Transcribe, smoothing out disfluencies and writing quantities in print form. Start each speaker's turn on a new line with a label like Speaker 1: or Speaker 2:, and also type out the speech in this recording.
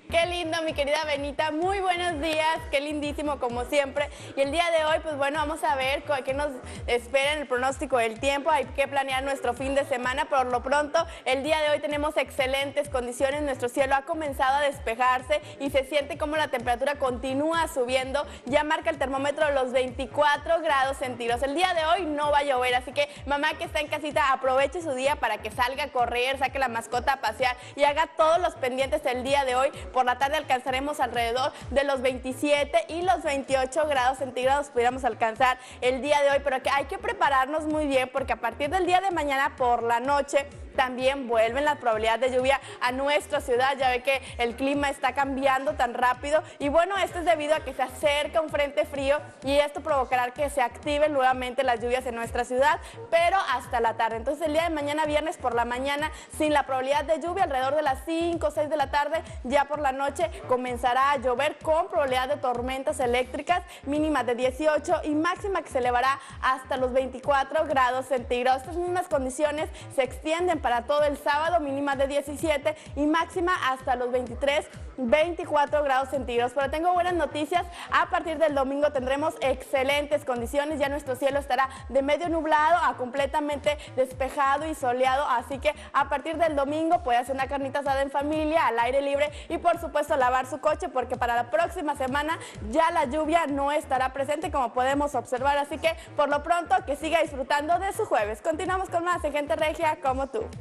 Speaker 1: Qué lindo, mi querida Benita. Muy buenos días, qué lindísimo como siempre. Y el día de hoy, pues bueno, vamos a ver qué nos espera en el pronóstico del tiempo. Hay que planear nuestro fin de semana. Por lo pronto, el día de hoy tenemos excelentes condiciones. Nuestro cielo ha comenzado a despejarse y se siente como la temperatura continúa subiendo. Ya marca el termómetro los 24 grados centígrados. El día de hoy no va a llover, así que mamá que está en casita, aproveche su día para que salga a correr, saque la mascota a pasear y haga todos los pendientes el día de hoy. Por la tarde alcanzaremos alrededor de los 27 y los 28 grados centígrados pudiéramos alcanzar el día de hoy, pero que hay que prepararnos muy bien porque a partir del día de mañana por la noche también vuelven las probabilidades de lluvia a nuestra ciudad. Ya ve que el clima está cambiando tan rápido y bueno, esto es debido a que se acerca un frente frío y esto provocará que se activen nuevamente las lluvias en nuestra ciudad, pero hasta la tarde. Entonces el día de mañana, viernes por la mañana, sin la probabilidad de lluvia, alrededor de las 5 o 6 de la tarde, ya por la noche comenzará a llover con probabilidad de tormentas eléctricas, mínimas de 18 y máxima que se elevará hasta los 24 grados centígrados. Estas mismas condiciones se extienden para todo el sábado, mínima de 17 y máxima hasta los 23, 24 grados centígrados. Pero tengo buenas noticias, a partir del domingo tendremos excelentes condiciones, ya nuestro cielo estará de medio nublado a completamente despejado y soleado, así que a partir del domingo puede hacer una carnita asada en familia, al aire libre y por supuesto lavar su coche porque para la próxima semana ya la lluvia no estará presente como podemos observar, así que por lo pronto que siga disfrutando de su jueves. Continuamos con más de Gente Regia como tú.